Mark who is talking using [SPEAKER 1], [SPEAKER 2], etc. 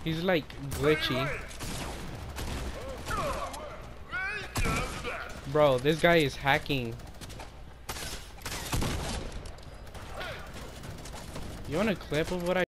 [SPEAKER 1] He's like glitchy. Bro, this guy is hacking. You want a clip of what I